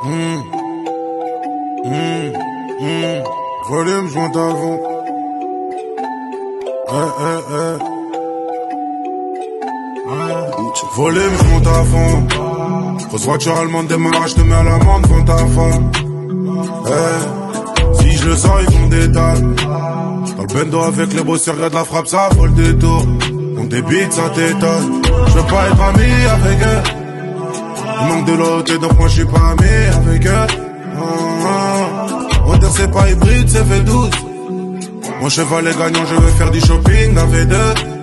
Mmh, mmh, mmh. Volume, je monte avant. Volume, je monte à fond. Grosse voiture allemande, démarrage, je te mets à l'amende, devant ta femme. Si je le sens, ils font des dalles. Dans le bendo avec les bossers, regarde la frappe, ça vaut le détour. On débite, ça t'étonne. Je veux pas être ami avec eux. Il manque de l'autre, donc moi je suis pas ami avec eux. Moteur c'est pas hybride, c'est V12. Mon cheval est gagnant, je veux faire du shopping dans V2.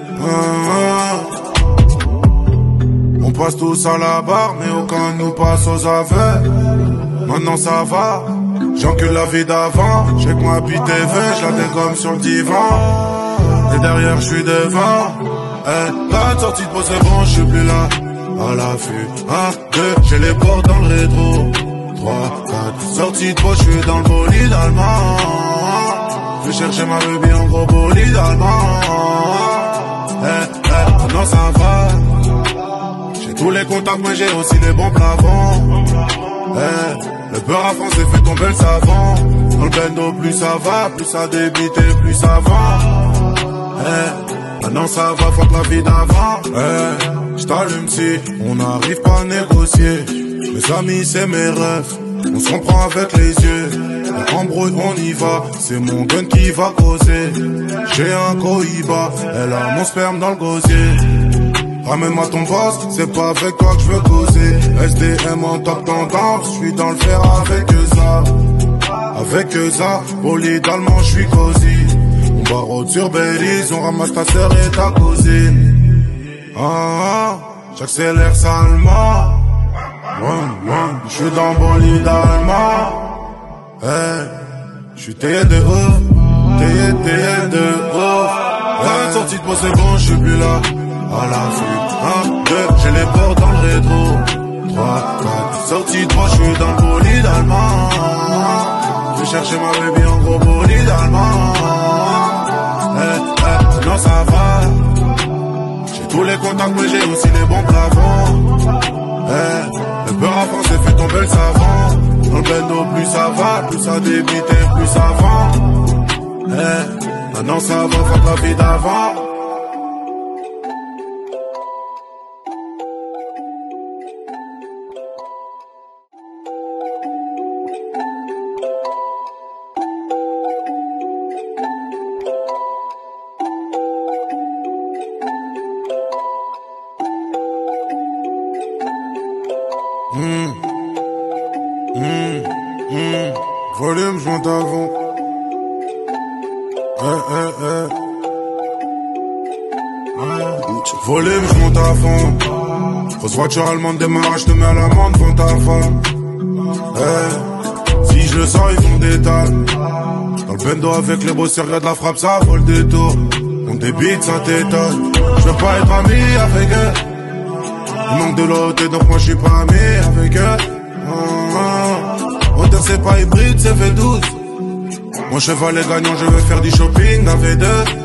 On passe tous à la barre, mais aucun nous passe aux aveux. Maintenant ça va, j'encule la vie d'avant. J'ai que moi PTV, je la dégomme sur le divan. Et derrière je suis devant. La sortie de pause c'est bon, je suis plus là. À l'affût, 1, 2, j'ai les portes dans le rétro. 3, 4, sortie de pause, je suis dans le bolide allemand. Je vais chercher ma baby en gros bolide allemand. Maintenant ça va. J'ai tous les contacts, mais j'ai aussi les bons plafonds. Le beurre à fond s'est fait tomber le savon. Dans le bendo, plus ça va, plus ça débite et plus ça va. Maintenant ça va, faut que la vie d'avant. J't'allume si on n'arrive pas à négocier. Mes amis c'est mes rêves, on se comprend avec les yeux. Embrouille on y va, c'est mon gun qui va causer. J'ai un Cohiba, elle a mon sperme dans le gosier. Ramène-moi ton boss, c'est pas avec toi que je veux causer. SDM en top tendance, je suis dans le fer avec ça. Avec ça, bolide allemand, je suis cosy. On barre sur Belize, on ramasse ta sœur et ta cousine. J'accélère salement. Je suis dans bolide allemand. J'suis taillé de ouf. Taillé de ouf. Sortie de pause c'est bon, j'suis plus là. À l'affût, 1, 2, j'ai les portes dans le rétro. 3, 4, sortie de pause, j'suis dans le bolide allemand. Je vais chercher ma baby en gros bolide allemand. Non ça va. Tous les contacts, mais j'ai aussi les bons plafonds. Le beurre à fond s'est fait tomber le savon. Dans le bendo, plus ça va, plus ça débite et plus ça vend. Maintenant ça va, faut la vie d'avant. Volume, je monte avant. Volume, je monte à fond. Grosse voiture allemande, démarrage, je te mets à l'amende, devant ta femme. Si je le sens, ils font des dalles. Dans le bendo avec les bossers, regarde la frappe, ça vaut le détour. On débite, ça t'étonne. Je veux pas être ami avec eux. Il manque de l'autre, donc moi je suis pas ami avec eux. Moteur c'est pas hybride, c'est V12. Mon cheval est gagnant, je veux faire du shopping dans V2.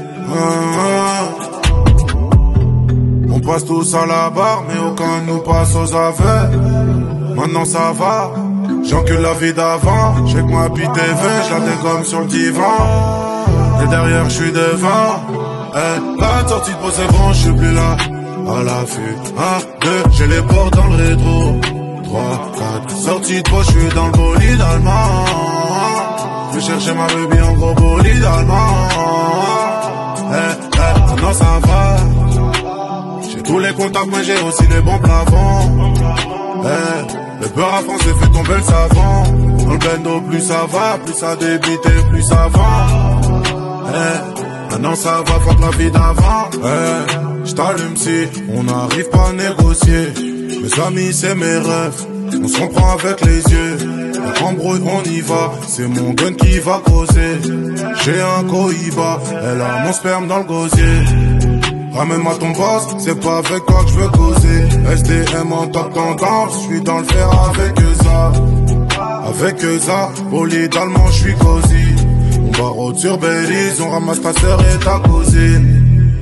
On passe tous à la barre, mais aucun nous passe aux aveux. Maintenant ça va, j'encule la vie d'avant. J'ai que moi PTV, je la dégomme sur le divan. Et derrière je suis devant. La sortie de pause c'est bon, je suis plus là. À l'affût, 1, 2, j'ai les portes dans le rétro. 3, 4, sortie de pause, je suis dans le bolide allemand. Je vais chercher ma baby en gros bolide allemand. Maintenant ça va. J'ai tous les contacts, mais j'ai aussi les bons plafonds. Le beurre à fond s'est fait tomber le savon. Dans le bendo, plus ça va, plus ça débite et plus ça vend. Maintenant ça va, faut que la vie d'avant. J't'allume si on n'arrive pas à négocier. Mes amis c'est mes rêves, on se comprend avec les yeux. Embrouille on y va, c'est mon gun qui va causer. J'ai un Cohiba, elle a mon sperme dans le gosier. Ramène-moi ton boss, c'est pas avec toi que je veux causer. SDM en top tendance, je suis dans le fer avec ça. Avec ça, bolide allemand, je suis cosy. On barre sur Belize, on ramasse ta sœur et ta cousine.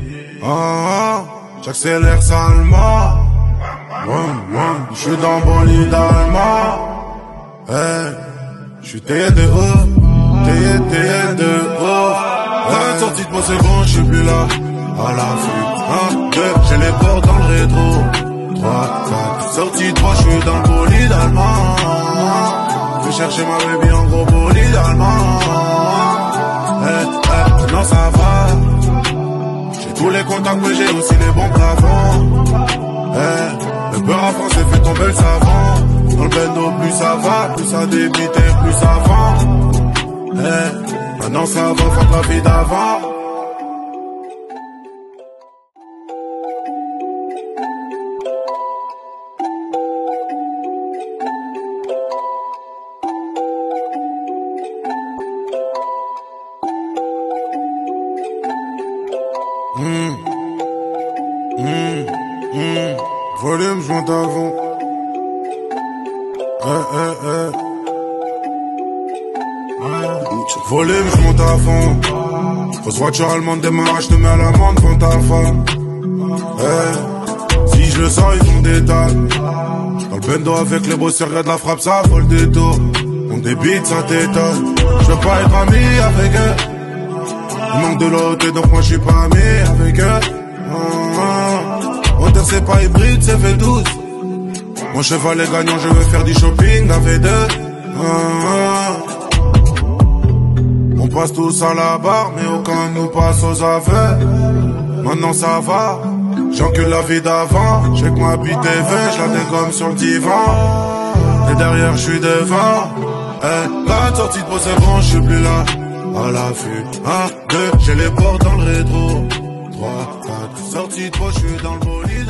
J'accélère salement. Je suis dans bolide allemand. J'suis taillé dehors, taillé dehors. Sorti de moi c'est bon, j'suis plus là. À l'affût, 1, 2, j'ai les portes dans le rétro. 3, 4, sorti de moi, j'suis dans le bolide allemand. Je vais chercher ma baby en gros bolide allemand. Non ça va. J'ai tous les contacts mais j'ai aussi les bons plafonds. Le beurre à français fait tomber le savon. Dans le bendo plus ça va, plus ça débite et plus ça vend. Maintenant ça va, fuck la vie d'avant. Volume, je monte avant. Volume, je monte à fond. Grosse voiture allemande, démarrage, te mets à l'amende devant ta femme. Si je le sens, ils font des tables. Dans le bendo avec les bossers, regarde la frappe, ça vole des tours. On débite, ça t'étonne. Je veux pas être ami avec eux. Il manque de l'autre, donc moi je suis pas ami avec eux. Moteur c'est pas hybride, c'est V12. Mon cheval est gagnant, je veux faire du shopping avec deux. On passe tous à la barre, mais aucun nous passe aux aveux. Maintenant ça va, j'encule la vie d'avant. J'ai que ma bite est veuve, je la dégomme sur le divan. Et derrière je suis devant. La sortie de peau c'est bon, je suis plus là. À l'affût, 1, 2, j'ai les portes dans le rétro. 3, 4, sortie de peau, je suis dans le bolide.